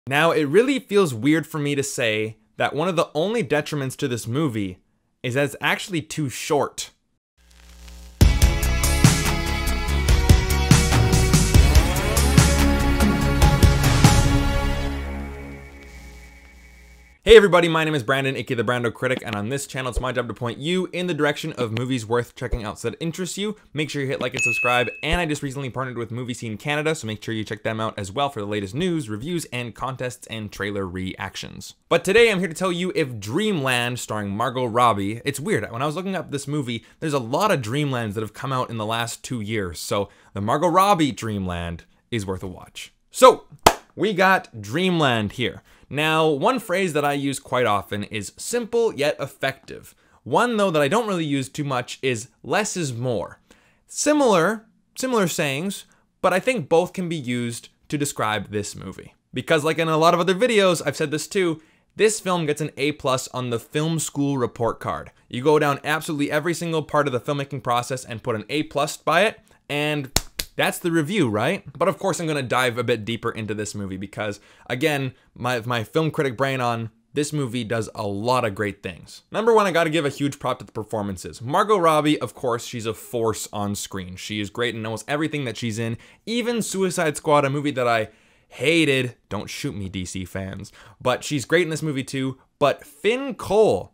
Now, it really feels weird for me to say that one of the only detriments to this movie is that it's actually too short. Hey everybody, my name is Brandon, aka the BrandoCritic, and on this channel it's my job to point you in the direction of movies worth checking out. So that interests you, make sure you hit like and subscribe. And I just recently partnered with Movie Scene Canada, so make sure you check them out as well for the latest news, reviews, and contests and trailer reactions. But today I'm here to tell you if Dreamland, starring Margot Robbie, it's weird, when I was looking up this movie, there's a lot of Dreamlands that have come out in the last 2 years, so the Margot Robbie Dreamland is worth a watch. So, we got Dreamland here. Now, one phrase that I use quite often is simple yet effective. One, though, that I don't really use too much is less is more. Similar sayings, but I think both can be used to describe this movie. Because like in a lot of other videos, I've said this too, this film gets an A+ on the film school report card. You go down absolutely every single part of the filmmaking process and put an A+ by it, and that's the review, right? But of course I'm gonna dive a bit deeper into this movie because, again, my film critic brain on, this movie does a lot of great things. Number one, I gotta give a huge prop to the performances. Margot Robbie, of course, she's a force on screen. She is great in almost everything that she's in. Even Suicide Squad, a movie that I hated, don't shoot me DC fans, but she's great in this movie too. But Finn Cole,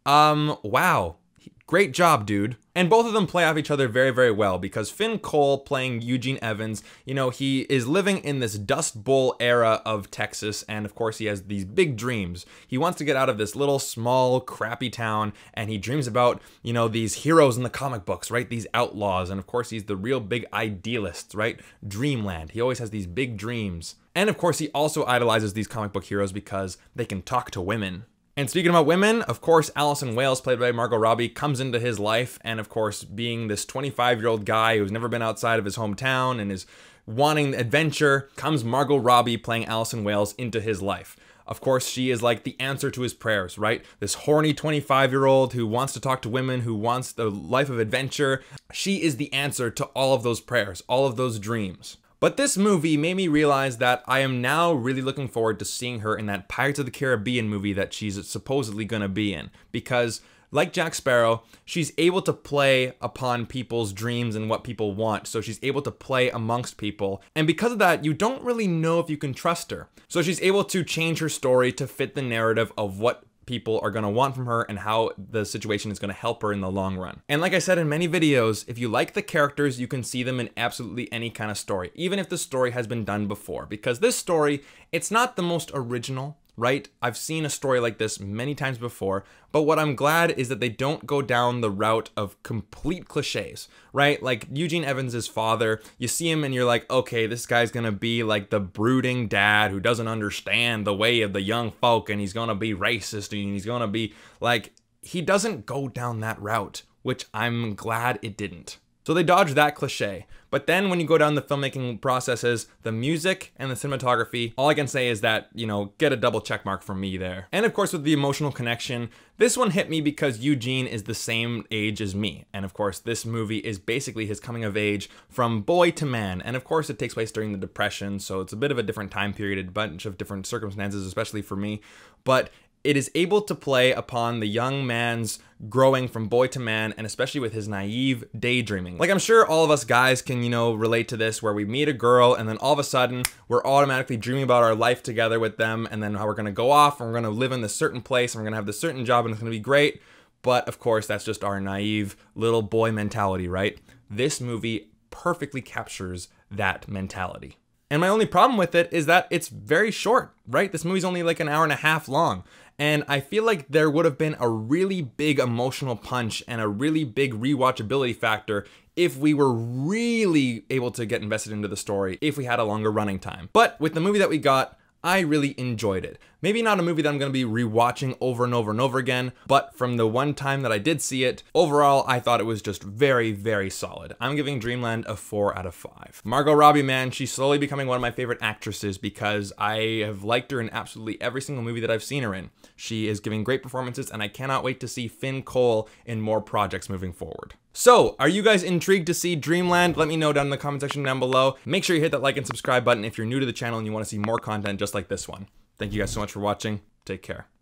wow. Great job, dude. And both of them play off each other very, very well because Finn Cole playing Eugene Evans, you know, he is living in this Dust Bowl era of Texas, and of course he has these big dreams. He wants to get out of this little, small, crappy town, and he dreams about, you know, these heroes in the comic books, right? These outlaws, and of course he's the real big idealist, right? Dreamland. He always has these big dreams. And of course he also idolizes these comic book heroes because they can talk to women. And speaking about women, of course, Allison Wales, played by Margot Robbie, comes into his life, and of course, being this 25-year-old guy who's never been outside of his hometown and is wanting adventure, comes Margot Robbie playing Allison Wales into his life. Of course, she is like the answer to his prayers, right? This horny 25-year-old who wants to talk to women, who wants the life of adventure. She is the answer to all of those prayers, all of those dreams. But this movie made me realize that I am now really looking forward to seeing her in that Pirates of the Caribbean movie that she's supposedly gonna be in. Because, like Jack Sparrow, she's able to play upon people's dreams and what people want. So she's able to play amongst people. And because of that, you don't really know if you can trust her. So she's able to change her story to fit the narrative of what people are going to want from her and how the situation is going to help her in the long run. And like I said in many videos, if you like the characters, you can see them in absolutely any kind of story, even if the story has been done before. Because this story, it's not the most original, right? I've seen a story like this many times before, but what I'm glad is that they don't go down the route of complete cliches, right? Like Eugene Evans' father, you see him and you're like, okay, this guy's gonna be like the brooding dad who doesn't understand the way of the young folk, and he's gonna be racist, and he's gonna be like, he doesn't go down that route, which I'm glad it didn't. So they dodge that cliche. But then when you go down the filmmaking processes, the music and the cinematography, all I can say is that, you know, get a double check mark from me there. And of course with the emotional connection, this one hit me because Eugene is the same age as me. And of course this movie is basically his coming of age from boy to man. And of course it takes place during the Depression, so it's a bit of a different time period, a bunch of different circumstances, especially for me. But it is able to play upon the young man's growing from boy to man, and especially with his naive daydreaming. Like I'm sure all of us guys can, you know, relate to this, where we meet a girl and then all of a sudden we're automatically dreaming about our life together with them, and then how we're gonna go off and we're gonna live in this certain place and we're gonna have this certain job and it's gonna be great. But of course, that's just our naive little boy mentality, right? This movie perfectly captures that mentality. And my only problem with it is that it's very short, right? This movie's only like an hour and a half long. And I feel like there would have been a really big emotional punch and a really big rewatchability factor if we were really able to get invested into the story, if we had a longer running time. But with the movie that we got, I really enjoyed it. Maybe not a movie that I'm going to be rewatching over and over and over again, but from the one time that I did see it, overall, I thought it was just very, very solid. I'm giving Dreamland a 4 out of 5. Margot Robbie, man, she's slowly becoming one of my favorite actresses because I have liked her in absolutely every single movie that I've seen her in. She is giving great performances, and I cannot wait to see Finn Cole in more projects moving forward. So, are you guys intrigued to see Dreamland? Let me know down in the comment section down below. Make sure you hit that like and subscribe button if you're new to the channel and you want to see more content just like this one. Thank you guys so much for watching. Take care.